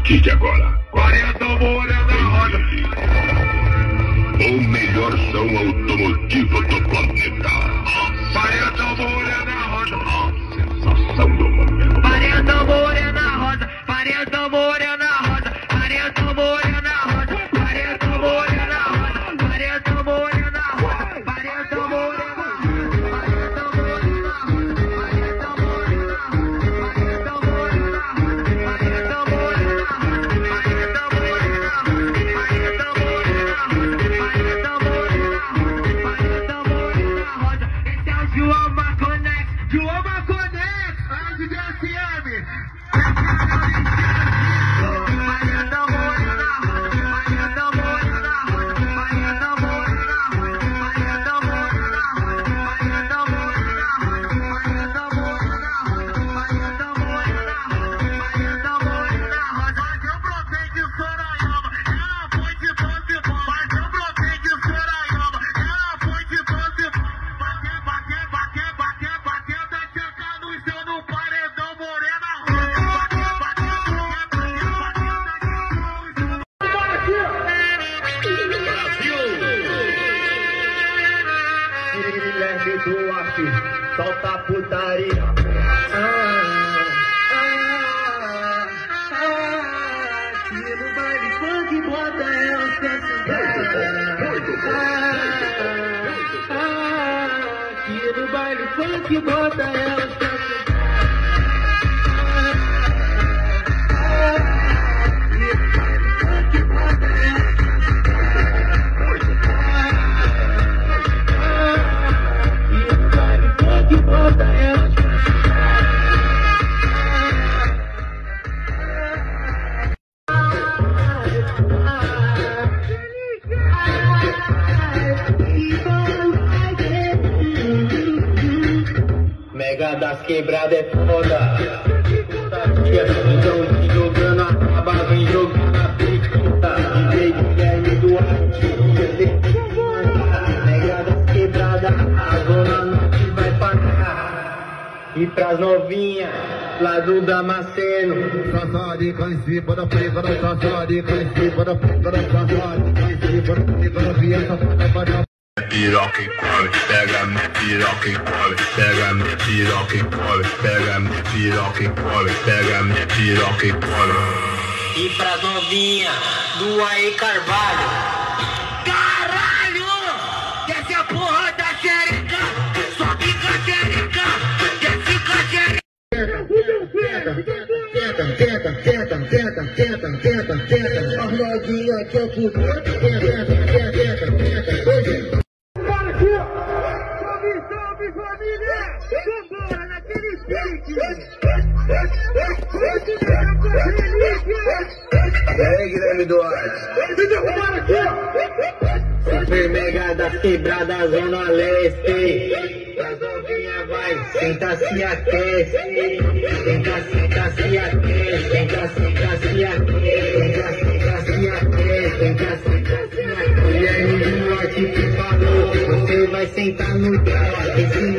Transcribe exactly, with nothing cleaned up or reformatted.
partir de agora, quarenta Morena na roda. O melhor som automotivo do planeta. quarenta Morena na roda. A sensação do momento. quarenta Morena na roda. quarenta Morena na roda. quarenta Morena na roda. quarenta Morena na roda. quarenta Morena na roda. quarenta Morena na solta a putaria. Ah, ah, ah, que no baile funk bota ela pra ah, ah, que no baile funk bota ela pra Mega das quebradas é foda. Então jogando a raba, vem jogando a pica. D J Guilherme Duarte. Mega das quebradas, a zona norte vai pra cá. E pras novinhas, lá do Damasceno. Safari, conheci para prega da safari, conheci para prega da safari, conheci para prega da via safari. Piroca e cola, pega minha piroca e cola, pega minha piroca e cola, pega minha piroca e cola, pega minha piroca e cola. E pras novinha do Aê Carvalho. Caralho! Desce a porra da xereca, sobe com a xereca, desce com a xereca. Tenta, tenta, tenta, tenta, tenta, tenta, tenta, tenta, as novinhas que eu fui, tenta, tenta, tenta, tenta, tenta. Vambora naquele pique. E aí, Guilherme Duarte? Super mega das quebradas, zona leste. As novinhas vai, senta se aquece. Senta, senta se aquece. Senta, senta se aquece. Senta, senta se aquece. Senta, senta se aquece. Guilherme Duarte que falou, você vai sentar no pé.